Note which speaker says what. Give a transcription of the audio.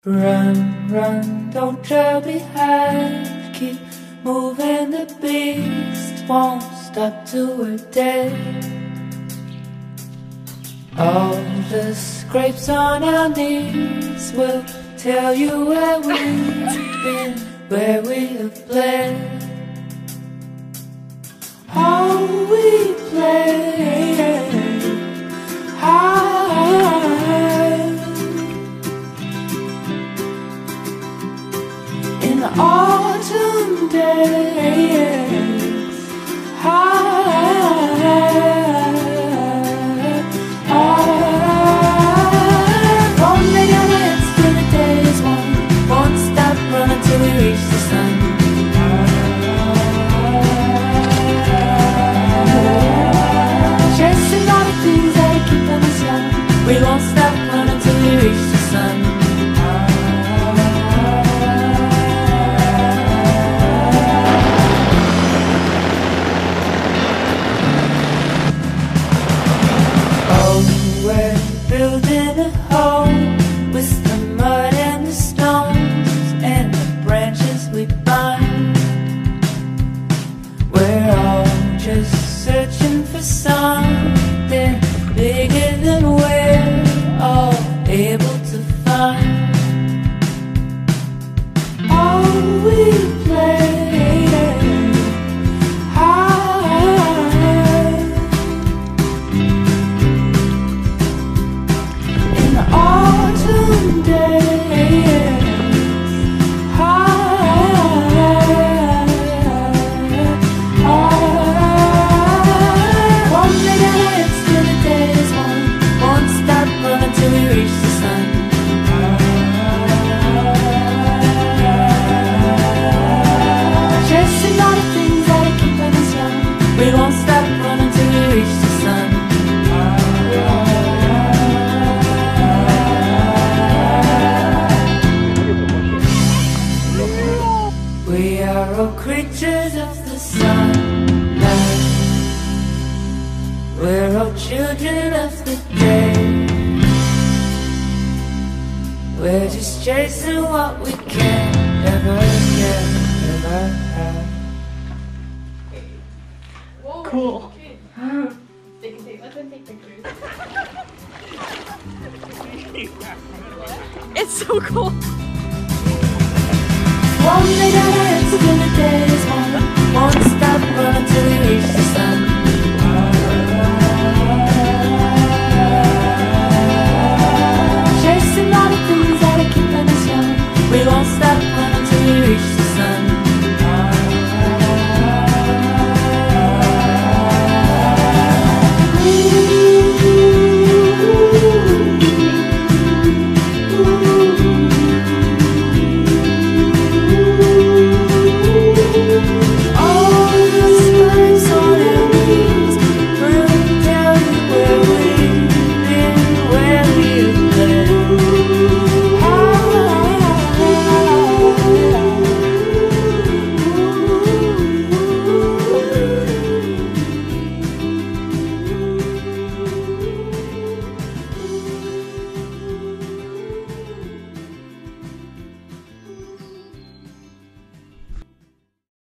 Speaker 1: Run, run, don't trail behind. Keep moving, the beast won't stop till we're dead. All the scrapes on our knees will tell you where we've been, where we have bled. All we play high in the autumn days, high. Won't make our heads till the day is won. Won't stop running till we reach the sun. Chasing all the things that are keeping us young. We won't stop running till we reach the sun. We're building a home with the mud and the stones and the branches we bind. We're all just searching for something bigger than we're all able to find. All we play autumn days, high. Won't make our heads till the day is won. Won't stop running till we reach the sun. Chasing all the things that are keeping us young. We won't stop running till we reach the sun. We are all creatures of the sunlight. We're all children of the day. We're just chasing what we can ever get, ever have.
Speaker 2: Cool.
Speaker 3: Take pictures.
Speaker 2: It's so cool.
Speaker 1: Won't make our heads till the day is won. Won't stop running till we reach the